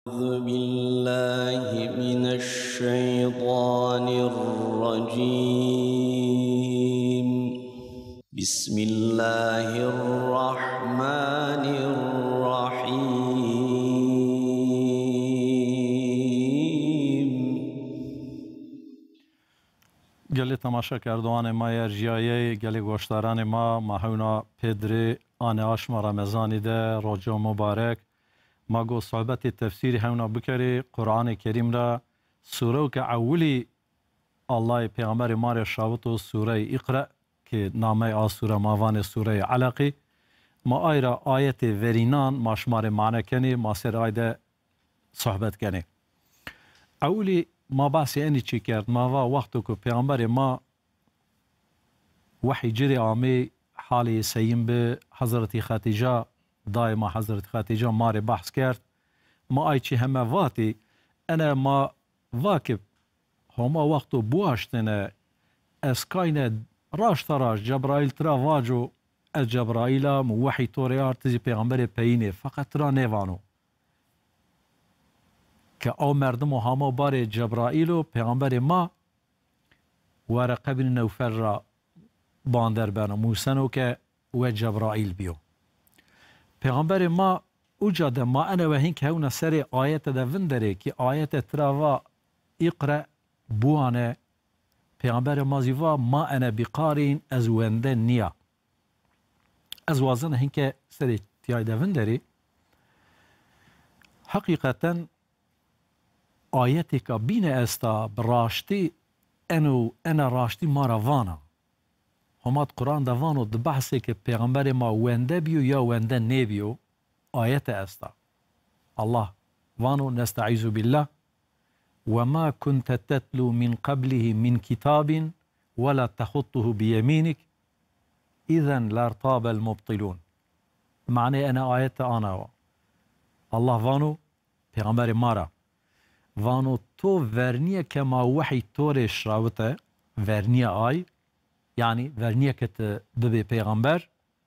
أعوذ بالله من الشيطان الرجيم. بسم الله الرحمن الرحيم. گلی تماشا کردوان ما یرجیایی گلی گوشتاران ما هونا پدری آن آشما رمضانی ده رجا مبارک ما گو صحبت تفسیر هونا بکری قرآن کریم را سوره که اولی الله پیغمبر ما شاوتو سوره اقرأ که نامه آسوره ماوان سوره علقی ما آیرا آیت ورینان ما شمار معنی کنی ما سر آیده صحبت کنی اولی ما بحثی اینی چی کرد ما وقتو که پیغمبر ما وحی جری آمی حالی سیم به حضرت خدیجه دائما حضرت خدیجه ما رو بحث کرد ما آی چی همه واتی انا ما واکب هما وقتو بواشتنه اسکاین راش تراش جبرائیل ترا واجو از جبرائیل وحی توریار تزی پیغمبر پینه فقط ترا نیوانو که او مردم و همه بار جبرائیل و پیغمبر ما ورقه بن نوفل را باندر بنا موسنو که و جبرائیل بیو پیغمبر ما او جاده ما انا و هین که هونه سر آیت ده وندره که آیت تراوا اقرأ بوانه پیغمبر ما زیوا ما انا بقارین از ونده نیا از وازن هین که سر تیای ده وندره حقیقتا آیتی که بین استا براشتی انا راشتی ما روانا همات قرآن دوانو ده بحثی که پیغمبر ما ونده بیو یا ونده نیبیو آیت استا الله وانو نستعیذ بالله وما كنت تتلو من قبله من كتاب ولا تخطه بيمينك إذا لارتاب المبطلون معنی انا آیت آنا الله وانو پیغمبر مارا وانو تو ورنیه که ما وحی تورش راوته ورنیه آی یعنی ورنیه که ببی پیغمبر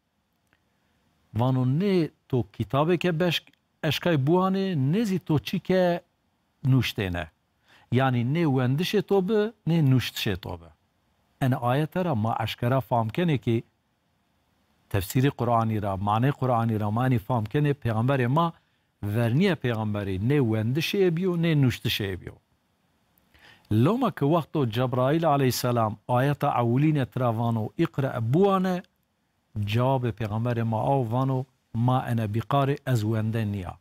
وانو نه تو کتابه که بش اشکای بوانه نزی تو چی که نوشته نه یعنی نه وندش تو به نه نوشتش تو به این آیت را ما اشکرا فهم کنه که تفسیر قرآنی را معنی قرآنی را معنی فهم کنه پیغمبر ما ورنیه پیغمبری نه وندشه بیو نه نوشتشه بیو لما که وقتو جبرائیل علیه السلام آیت اولین تراوانو اقرأ بوانه جواب پیغمبر ما آوانو ما انا بقار از ونده نیا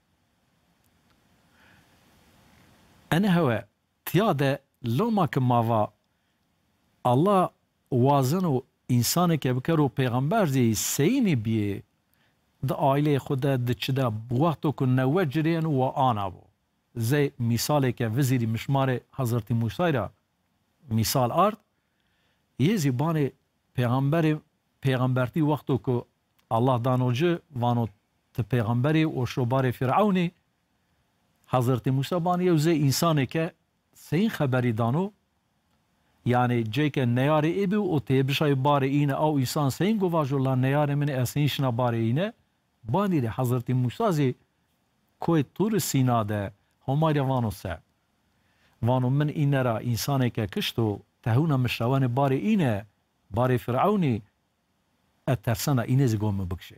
انا هوا تیاده لما که ماوا الله وازنو انسانی که بکرو پیغمبر زی سینی بیه ده آیله خود ده چده وقتو که نوه جرین و آنا بو زی مثالی که وزیری مشمار حضرت موسی را مثال آرد یه زیبان پیغمبرتی وقتو که الله دانوجه وانو ته پیغمبری و شبار فرعونی حضرت موسی بانی یو زی انسانی که سین خبری دانو یعنی جای که نیار ایبی و ته بشای بار اینه او انسان سین گواج الله نیار من اسینشنا بار اینه بانی ده حضرت موسی زی کوی طور سینا ده هماری وانو سه وانو من اینه را انسانی که کشتو تهونا مشروان بار اینه بار فرعونی اترسانا اینه زگوم بکشه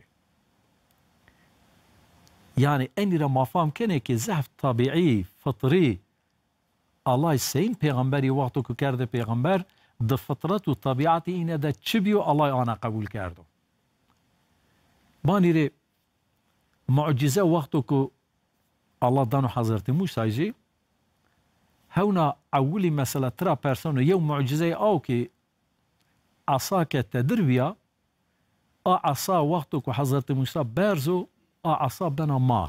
یعنی اینی را مفهم کنه که زحف طبیعی فطری الله سین پیغمبری وقتو که کرده پیغمبر ده فطرت و طبیعت اینه ده چی بیو الله آنا قبول کرده بانی ره معجزه وقتو که الله دانو حضرت موسی جی هونا اولی مسئله ترا پرسونو یو معجزه او که عصا که تدر بیا عصا وقتو که حضرت موسی برزو عصا بنا مار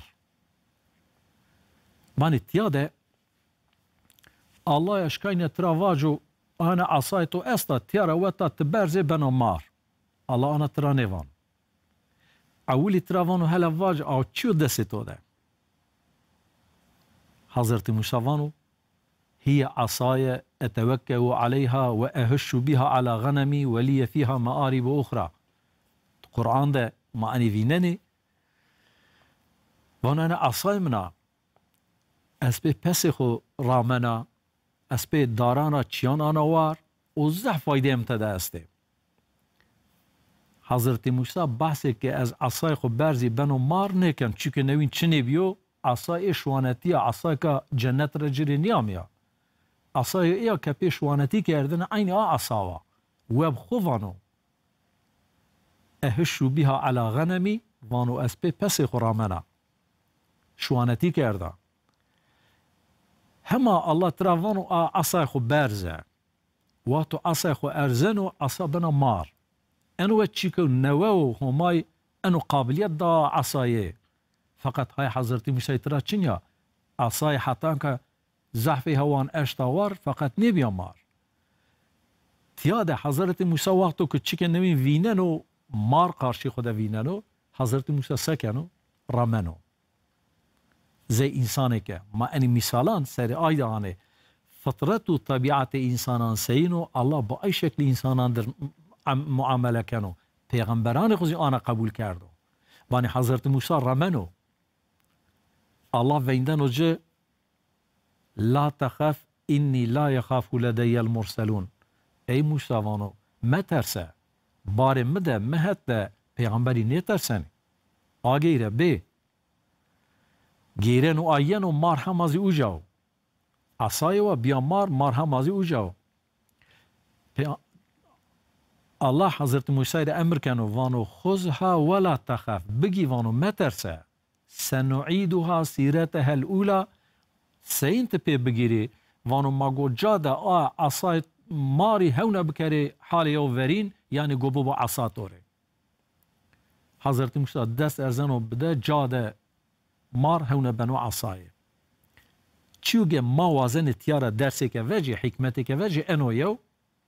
بانی تیاده الله اشکاین ترا واجو انا عصای تو استا تیارا وطا تبرزه بنا مار الله انا ترا نیوان اولی ترا وانو هلا واج او چیو دستی تو ده حضرت موسی وانو هي عصاي أتوكأ عليها وأهش بها على غنمي ولي فيها مآرب أخرى القرآن ده ما أني فينني وانا أنا عصاي منا اسپی پس خو رامنا اسپی دارانا چیان آنوار و زح فایده امتده استه. حضرت موسی بحثی که از عصای خو برزی بنو مار نکن چون نوین چنی بیو عصای شوانتی عصای که جنت را جری نیامیا عصای ایا که پیش شوانتی کردن عین عصاوا و بخوانو اهشو بها على غنمی وانو اسپی پس خرامنا شوانتی کرده هما الله ترا وانو عصای خو برزه واتو عصای خو ارزنو عصا بنا مار انو چیکو نوو همای انو قابلیت دا عصایه فقط های حضرت موسی ترا چنیا عصای حتی که زحفی هوان اشتاور فقط نبیا مار تیاده حضرت موسی وقتو که چیک نوین ویننو مار قارشی خود ویننو حضرت موسی سکنو رامنو زي انسانه که ما اني مثالان سر آیدانه فطرت و طبیعت انسانان سینو الله با ای شکل انسانان در معامله کنو پیغمبران خوزی آن قبول کردو بانی حضرت موسی رامنو الله ویندنو جه لا تخف اینی لا یخاف لدی المرسلون ای موسی وانو ما ترسه بار مده مهت ده پیغمبری نیترسنی آگیره بی گیرن و آین و مار هم ازی او جاو عصای و بیا مار هم ازی او جاو الله حضرت موسی را امر کنو وانو خذها ولا تخف بگی وانو مترسه سنعیدها سیرتها الاولى سینت پی بگیری وانو مگو جاده عصای ماری هونه بکری حال یو ورین یعنی گوبو با عصا توره حضرت موسی دست ارزنو بده جاده مار هونه بنو عصایه چیوگه ما وازن تیاره درسی که وجه حکمتی که وجه انو یو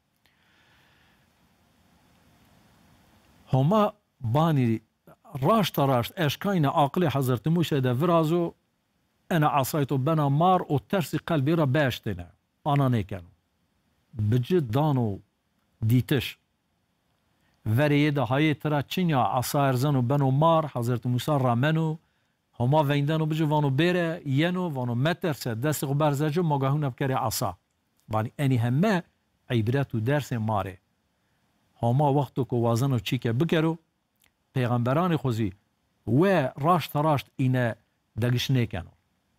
هما بانی راشت اشکاین عقل حضرت موسی ده ورازو انا عصایتو بنا مار و ترسی قلبی را باشتنه آنا نیکنو بجد دانو دیتش وریه ده های ترا چینیا عصا ارزنو بنو مار حضرت موسی رامنو هما ویندنو بجو وانو بیره ینو وانو مترسه دست خو برزجو مگاهون بکره عصا بانی اینی همه عبرت و درس ماره هما وقتو که وازنو چی که بکرو پیغمبران خوزی و راشت اینه دگش نیکنو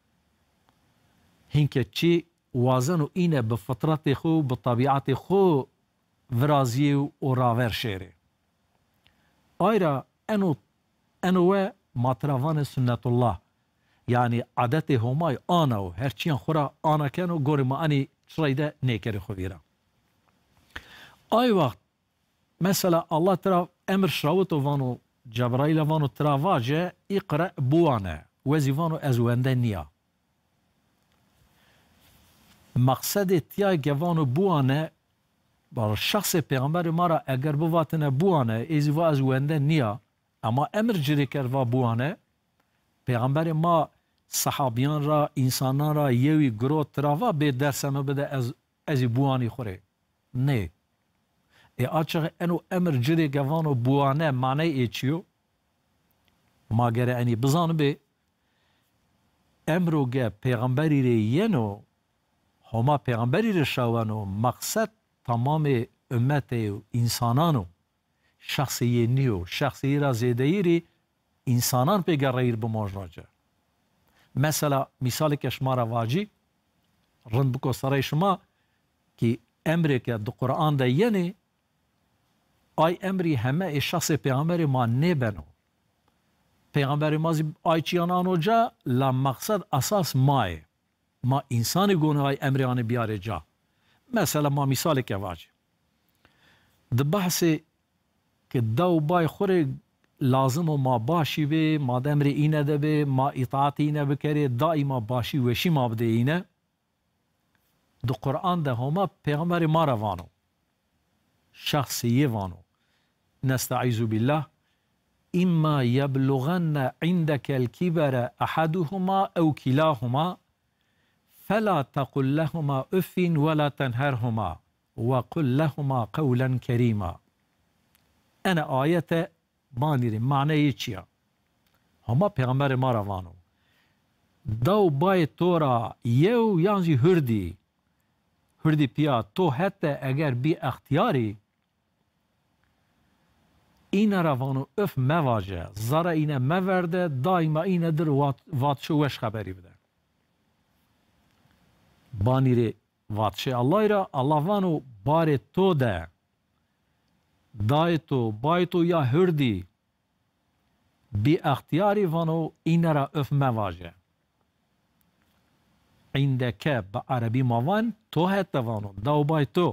هینکه چی وازنو اینه بفطرت خو بطبیعت خو ورازی و راور شیره آیرا انو ماتروان سنت الله یعنی عادت همای آنو هرچیان خورا آنا کنو گوری ما انی چرایده نیکری خویره آی وقت مثلا الله ترا امر شراوتو وانو جبرائیل وانو ترا واجه اقرأ بوانه وزی وانو ازوانده نیا مقصد تیا گوانو بوانه بر شخص پیغمبر ما را اگر بواتنه بوانه ایزی و ازوانده نیا اما امر جری کرد و بوانه پیغمبر ما صحابیان را انسانان را یوی گروه تراوا به درسمه بده از بوانی خوره نه ای آچه انو امر جری گوانو بوانه معنی ای چیو ما گره اینی بزانه به امرو گه پیغمبری ری ینو هما پیغمبری ری شوانو مقصد تمام امت و انسانانو شخصی نیو شخصی را زیدهیری انسانان پیگر ریر بماج راجه مثلا مثال که شما را واجی رند بکو سرای شما که امری که دو قرآن ده ینی آی امری همه شخص پیغمبر ما نبنو پیغمبر ما آی چیان آنو جا لمقصد اساس ماه ما انسانی گونه آی امری آن بیاره جا مثلا ما مثال که واجی ده بحثی که دو بای خوری لازم و ما باشی به ما دمری اینه ده به ما اطاعت اینه بکره دایی ما باشی وشی ما بده اینه دو قرآن ده هما پیغمبر ما روانو شخصیه وانو نستعیذ بالله اما یبلغن عندك الكبر احدهما او كلاهما فلا تقل لهما اف ولا تنهرهما وقل لهما قولا كريما انا آیت بانیری معنی چیه هما پیغمبر ما روانو داو بای تو را یو یانجی هردی پیا تو حتی اگر بی اختیاری این را وانو اف مواجه زارا اینه مورده دایما اینه در واتشو وش خبری بده بانی ری واتشه الله را الله وانو بار تو ده دای تو بای تو یا هردی بی اختیاری وانو این را اف مواجه عندك بعربي موان تو هتوانو داو باي تو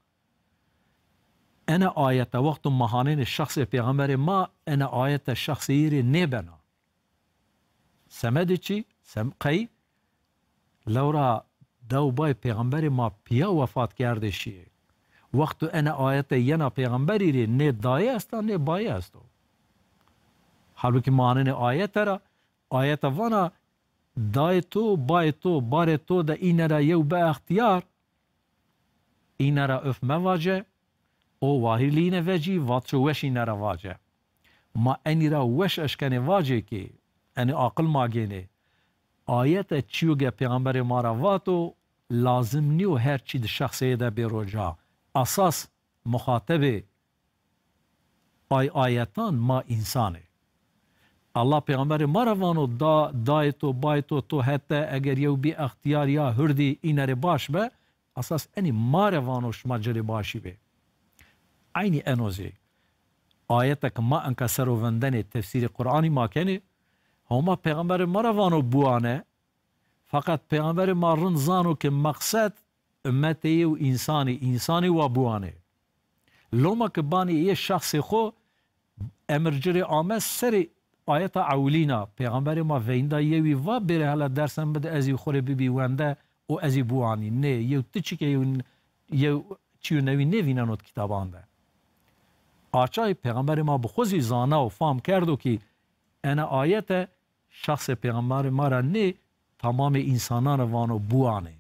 انا آية وقت مهانين الشخص پیغمبر ما انا آية الشخصي نبنا سمدي چي سمقي لورا داو باي پیغمبر ما پیا وفات کرده شي وقت انا آية ينا پیغمبری ری نه دای استا نه بای استو حالو که مهانين آية را آية وانا دای تو بای تو بار تو ده این را یو به اختیار این را اف مواجه او واهی لینه وجی واتشو وش این را واجه ما این را وش اشکنه واجه که این عقل ما گینه آیت چیوگه پیغمبر ما را واتو لازم نیو هر چی ده شخصی ده بیروجا اساس مخاطب آیتان ما انسانه الله پیغمبر ما روانو دای تو بای تو حتی اگر یو بی اختیار یا هردی این رو باش به اساس اینی ما روانو شما جری باشی به عینی انوزی آیت که ما انکا سرو وندن تفسیر قرآنی ما کنی هما پیغمبر ما روانو بوانه فقط پیغمبر ما رنزانو که مقصد امتی و انسانی و بوانه لوما که بانی یه شخص خو امر جری آمد سری آیت اولینا پیغمبر ما ویندا یوی و بره حالا درسم بده ازی خوره ببی ونده و ازی بوانی نه یو تچی که یو چیو نوی نوینانوت کتابان ده آچای پیغمبر ما بخوزی زانا و فهم کردو که انا آیت شخص پیغمبر ما را نه تمام انسانان وانو بوانه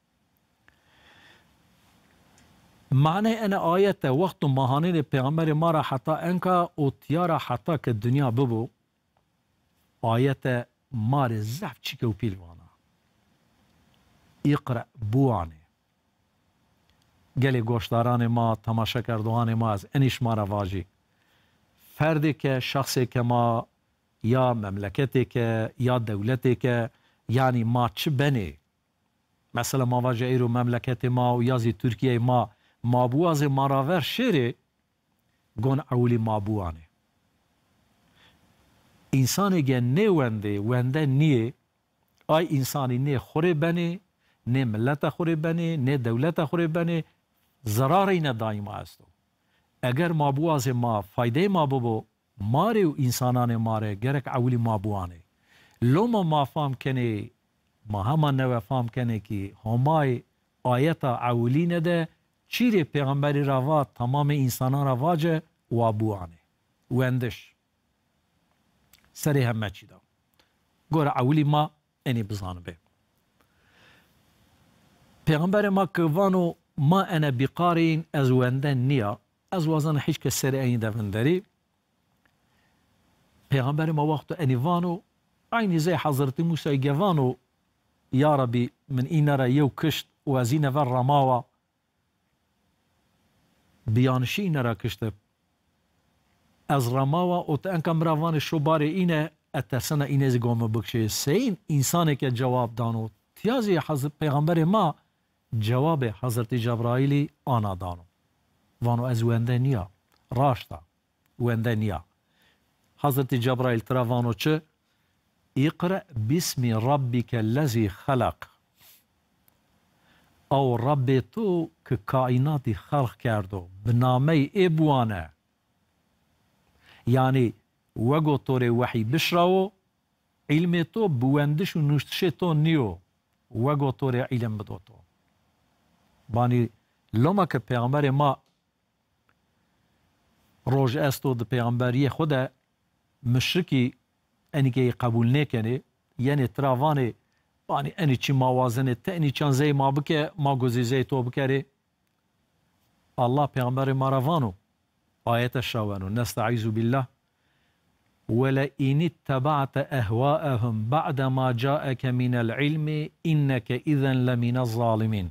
معنی انا آیت وقت ماهانین پیغمبر ما را حتی انکا او تیارا حتی که دنیا ببو آیت مار زف چیکه و پیلوانا اقرأ بوانه گلی گوشتاران ما تماشا کردوان ما از انیش ما را واجی فردی که شخصی که ما یا مملکتی که یا دولتی که یعنی ما چه بنی مثلا ما واجه ایرو مملکت ما و یازی ترکیه ما بوازی مراور شیره گون اولی ما بوانه انسانی که نه ونده نیه آی انسانی نه خوره بنه نه ملت خوره بنه نه دولت خوره بنه ضراری نه دائما استو اگر ما بواز ما فایده ما ببو ماره و انسانان ماره گرک اولی ما بوانه لوما ما فهم کنه ما همان نوه فهم کنه که همای آیت اولی نده چیره پیغمبری روا تمام انسانان رواجه و بوانه وندش سری همه چی دا گوره اولی ما اینی بزانه به پیغمبر ما که وانو ما انا بقارین از وندن نیا از وازن حیش که سری این دوندری پیغمبر ما وقت اینی وانو عینی زی حضرت موسی گوانو یا ربی من این را یو کشت و از این ور رماوه بیانشی این را کشته از رماوه و تا انکم روان شبار اینه اترسنه اینه زگوم بکشه سین انسانی که جواب دانو تیازی حضرت پیغمبر ما جواب حضرت جبرائیلی آنا دانو وانو از ونده نیا راشتا ونده نیا حضرت جبرائیل ترا وانو چه اقرأ باسم ربک الذی خلق او رب تو که کائناتی خلق کردو به نامه ابوانه یعنی وگو طور وحی بشراو علم تو بوندش و نشتش تو نیو وگو طور علم بدو تو بانی لما که پیغمبر ما روج استو ده پیغمبری خود مشرکی اینی که قبول نکنه یعنی تراوانه بانی اینی چی موازنه تینی چانزه ما بکه ما گزیزه تو بکره الله پیغمبر ما روانو آیت شاوانو نستعیذ بالله ولئن اتبعت اهواءهم بعد ما جاءك من العلم انك اذا لمن الظالمين.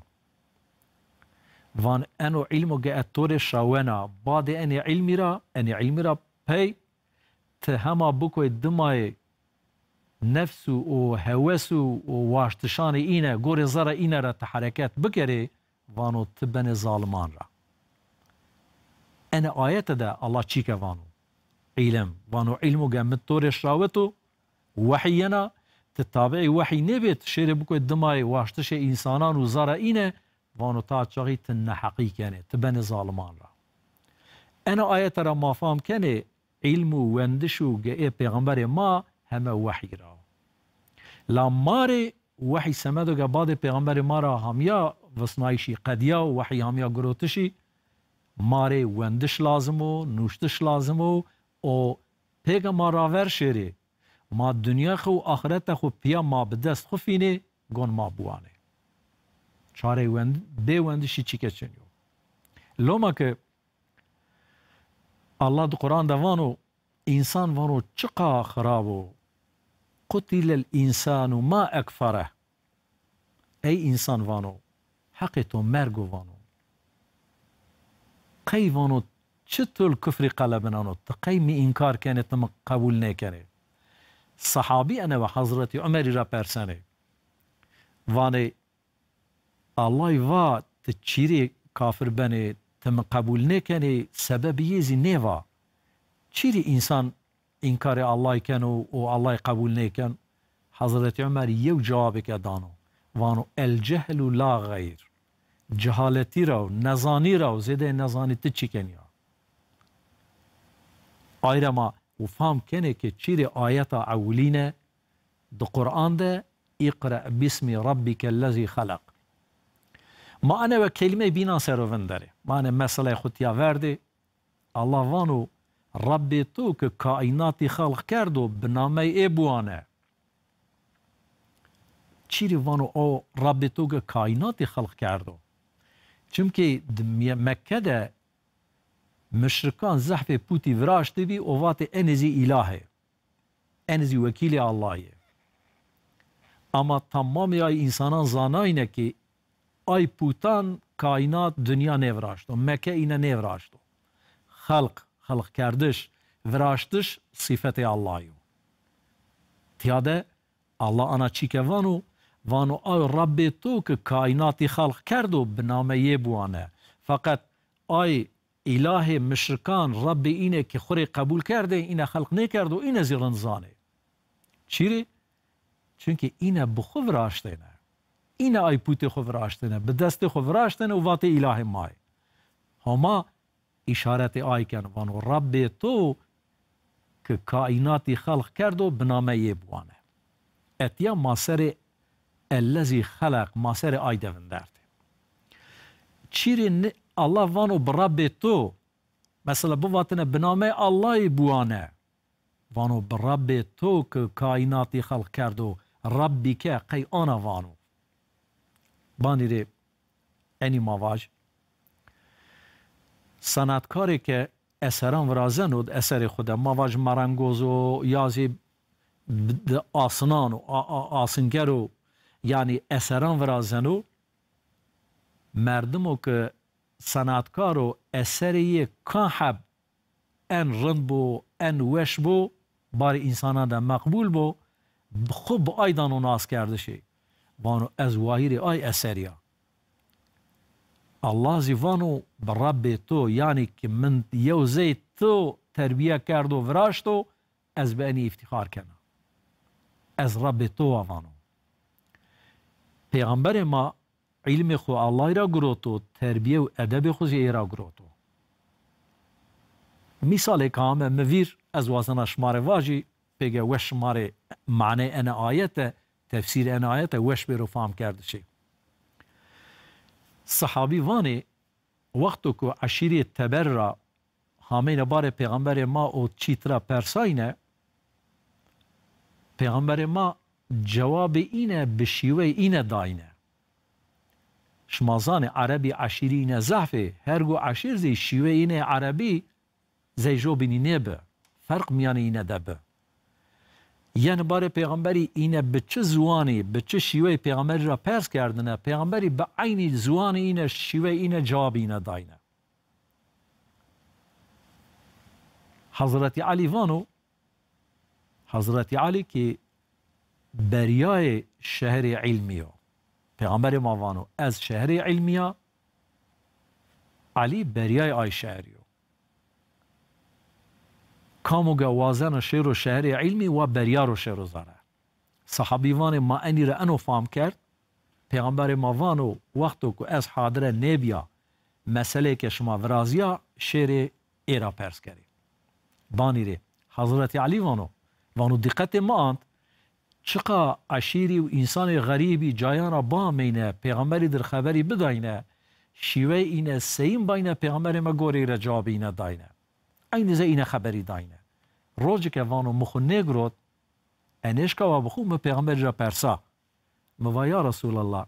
وان انو علمو جاء تور شاونا بعد ان علمي را پی تهما بكو دماي نفسو و هوسو و واشتشان اینه گور زر اینه را تحرکت بکره وانو تبن ظالمان را. انا آیت ده الله چی که وانو علم وانو علمو گمت طورش راوتو وحینا تتابعی وحی نبید شیر بکو دمای واشتش انسانان و زر اینه وانو تا چاقی تنحقی کنه تبن ظالمان را. انا آیت را ما فهم کنه علمو وندشو گئه پیغمبر ما همه وحی را. لامار وحی سمدو که بعد پیغمبر ما را همیا وصنایشی قدیا و وحی همیا گروتشی ماره وندش لازمو نوشتش لازمو او پیغمبر را ورشیره ما دنیا خو آخرت خو پیا ما بدست خو فینه گون ما بوانه چاره به وندشی چی که چنیو لوما که الله دو قرآن دوانو انسان وانو چقا خرابو قتل الانسان ما اکفره ای انسان وانو حق تو مرگو وانو قی وانو چطور کفری قلبنانو تقی می انکار کنه تم قبول نکنه صحابی انا و حضرت عمری را پرسنه وانه الله و تچیری کافر بنه تم قبول نکنه سبب یزی نیوا چیری انسان انکار الله کنو و الله قبول نکن حضرت عمر یو جواب که دانو وانو الجهل لا غیر جهالتی رو نزانی رو زیده نزانی تی چی کنیا آیره ما و فهم کنه که چیر آیت اولینه دو قرآن ده اقرأ باسم ربک الذی خلق ما انا و کلمه بینا سرون داره ما انا مسئله خودیا ورده الله وانو رب تو که کائناتی خلق کردو به نامه ای بوانه چیری وانو او رب تو که کائناتی خلق کردو چونکه مکه ده مشرکان زحف پوتی وراشته بی اووات انزی الهه انزی وکیل اللهه اما تمامی ای انسانان زاناینه که ای پوتان کائنات دنیا نوراشتو مکه اینه نوراشتو خلق کردش وراشتش صفت اللهیو تیاده الله انا چی که وانو آی رب تو که کائناتی خلق کردو به نامه یه بوانه فقط آی اله مشرکان رب اینه که خوری قبول کرده اینه خلق نکردو اینه زیرنزانه چیره؟ چونکه اینه بخو وراشته نه اینه آی پوت خو وراشته نه به دست خو وراشته نه و وات اله مای هما اشارت آی کن وانو رب تو که کائناتی خلق کردو به نامه یه بوانه اتیا ماسر الذي خلق ماسر آی دوندرده چیری الله وانو برب تو مثلا بواتنه بنامه الله بوانه وانو برب تو که کائناتی خلق کردو ربی که قی آنا وانو بانی ری اینی مواج سنتکاری که اثران ورازنود اثر خود مواج مرنگوز و یازی آسنان و آسنگر و یعنی اثران ورازنو مردمو که صنعتکارو اثری کاحب ان رند بو ان وش بو بار انسانان ده مقبول بو خوب آیدان و ناس کرده شی وانو از واهیر آی اثریا الله زیوانو برب تو یعنی که من یوزی تو تربیه کرد و وراشتو از بینی افتخار کنه از رب تو وانو پیغمبر ما علم خو الله را گروتو تربیه و ادب خو زی را گروتو مثال کامه مویر از وازن شمار واجی بگه وش شمار معنی ان آیت تفسیر ان آیت وش برو فهم کرده شی صحابی وانی وقتو که عشیری تبر را همین بار پیغمبر ما او چیترا پرساینه پیغمبر ما جواب اینه بشیوه اینه داینه شمازان عربی عشیری اینه زحفه هرگو عشیر زی شیوه اینه عربی زی جو بینی نبه فرق میان اینه دبه یعنی باره پیغمبری اینه به چه زوانی به چه شیوه پیغمبری را پرس کردنه، پیغمبری به عین زوان اینه شیوه اینه جواب اینه داینه. حضرت علی وانو، حضرت علی که بریای شهر علمیه، پیغمبر ما وانو از شهر علمیه، علی بریای آی شهریو کامو گوازن شهر و شهر علمی و بریا رو شهر و زاره. صحابیوان ما اینی را انو فهم کرد، پیغمبر ما وانو وقتو که از حاضر نبیا مسئله که شما ورازیا شهر ایرا پرس کردی. بانی ره حضرت علی وانو دقت ما اند چقا عشیری و انسان غریبی جایان را با مینه پیغمبری در خبری بداینه شیوه اینه سیم باینه پیغمبر ما گوری را جواب اینه داینه این زه اینه خبری داینه روزی که وانو مخو نگرود انشکا و بخو ما پیغمبر را پرسا موا یا رسول الله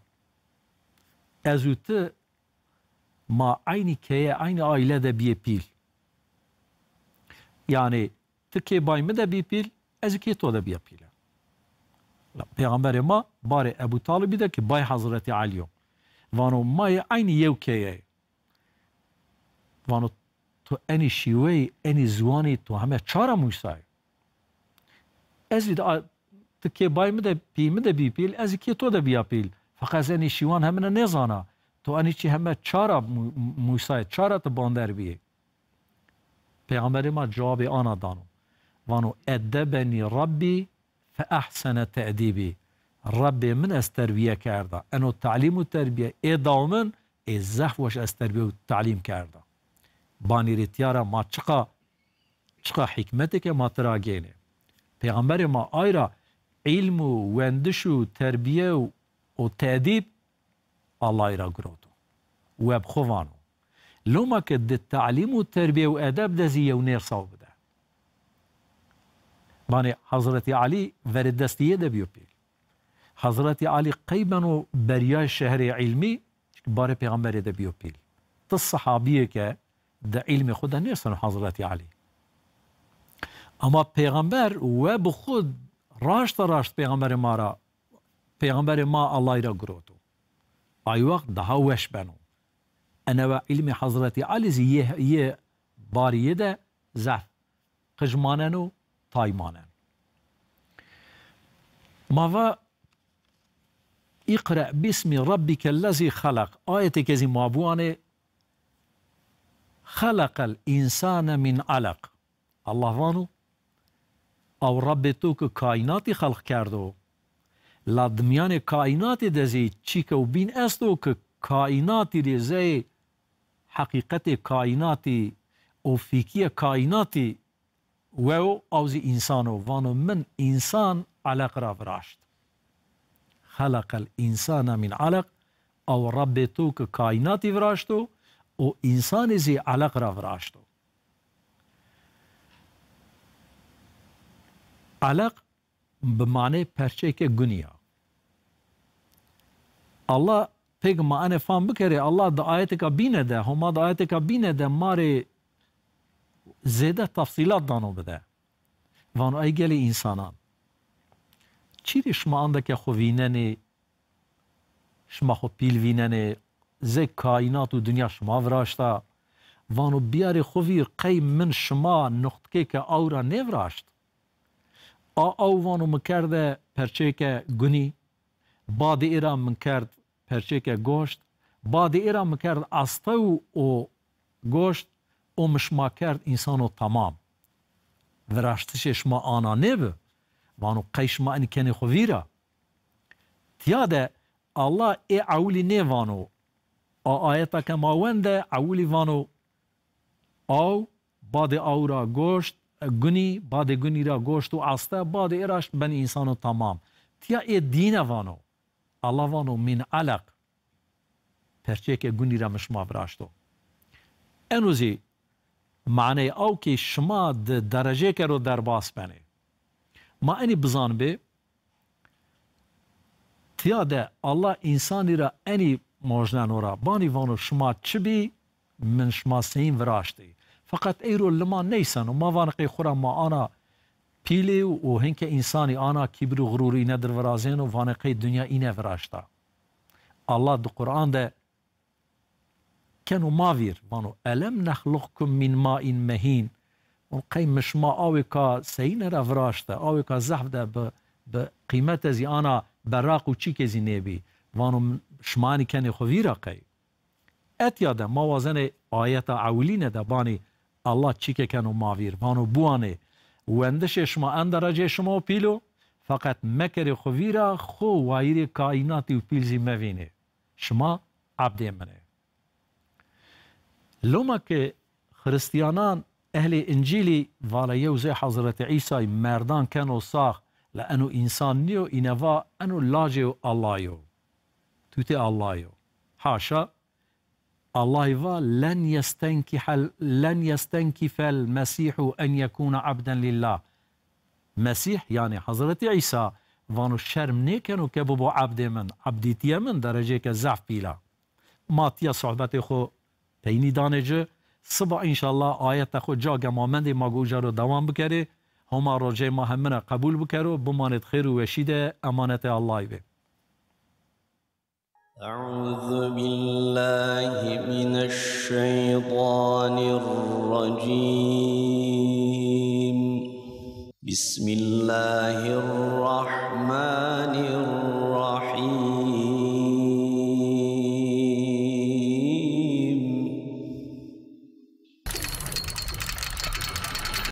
ازوت ما عینی که عین آیله ده بیه پیل یعنی تکی بایم ده بیه پیل از کی تو ده بیه پیله. پیغمبر ما بار ابو طالبی ده که بای حضرت علیو وانو مای عین یو که وانو تو انی شیوه انی زوانی تو همه چارا موسای از تکی بایم ده بی پیل از کی تو ده بیا پیل فقط انی شیوان همه نزانا تو انی چی همه چارا موسای چارا تو باندر بیه. پیغمبر ما جواب آنا دانو وانو ادبنی ربی فاحسن تأدیبی رب من از تربیه کرده انو تعلیم و تربیه ادامن زحوش از تربیه و تعلیم کرده. بانی ریتیارا ما چقا حکمتی که ما تراگینه پیغمبر ما آیرا علم و وندش و تربیه و تأدیب الله ایرا گروتو و بخوانو لما که ده تعلیم و تربیه و ادب ده زیه و نیر صاحب ده بانی حضرت علی ورد دستیه ده بیو پیل حضرت علی قیبن و بریای شهر علمی بار پیغمبر ده بیو پیل تا صحابیه که ده علم خود نیستن حضرت علی اما پیغمبر و بخود راشت پیغمبر ما الله را گروتو ای وقت ده وش بنو انا و علم حضرت علی یه باریه ده زف قجمانن و تایمانن ما و اقرأ باسم ربك الذي خلق آیت که زی مابوانه خلق الانسان من علق الله وانو او رب تو که کائناتی خلق کردو لادمیان کائناتی دزی چی که و بین استو که کائناتی ریزه حقیقت کائناتی و فیکی کائناتی و اوزی انسانو وانو من انسان علق را براشت خلق الانسان من علق او رب تو که کائناتی براشتو و انسان زی علق را براشتو. علق بمعنی پرچه که گنیا الله پیگ ما انه فهم بکره الله دا آیت کا بینه ده هما دا آیت کا بینه ده ماره زیده تفصیلات دانو بده وانو ای گلی انسانان چیری شما انده که خو ویننه شما خو پیل ویننه زی کائنات و دنیا شما وراشتا وانو بیار خوی قیم من شما نقطه که او را نوراشت او وانو مکرده پرچه که گنی بعد ایران من کرد پرچه که گوشت بعد ایران من کرد استو و گوشت او مشما کرد انسانو تمام وراشتش شما آنا نبه وانو قیش ما این کنی خویره تیاده الله ای عولی نیوانو آیتا که ما ونده عولی وانو او بعد او را گوشت گنی بعد گنی را گوشت و استه بعد ایراش بنی انسانو تمام تیا ای دین وانو الله وانو من علق پرچه که گنی را مشما براشتو انوزی معنی او که شما درجه که رو در باس بنه ما اینی بزان به تیاده الله انسانی را اینی موجنانو را بانی وانو شما چی بی من شما سین وراشتی فقط ایرو لما نیسن و ما وانقی خورا ما آنا پیلی و هنک انسانی آنا کبر و غرور اینه در ورازین و وانقی دنیا اینه وراشتا. الله در قرآن ده کنو ماویر وانو الم نخلقكم من ماء مهین و قیم مشما آوی که سینه را وراشتا آوی که زحف ده به قیمت زی آنا براق و چی که زی نبی وانو شمانی کنی خوی را قی اتیا ده موازن آیت اولین ده بانی الله چی که کنو ماویر وانو بوانه وندش شما اندرجه شما پیلو فقط مکر خوی را خو وایر کائناتی و پیلزی موینه شما عبد منه لما که خريستيانان اهل انجيلي والا يوزي حضرت عيسى مردان كانوا صاخ لانه انسان نيو انوا انو لاجيو الله يو توتي الله يو حاشا الله يوا لن يستنكف المسيح ان يكون عبدا لله مسيح يعني حضرت عيسى وانو شرم نيكنو كبو عبد من عبديتي من درجه كزعف بيلا ما تيا صحبت خو تینی دانجه صبح انشالله آیت خود جا گمامند ما گوجه رو دوام بکره هما راجع ما همه قبول بکره بماند خیر و وشید امانت الله به أعوذ بالله من الشيطان الرجيم بسم الله الرحمن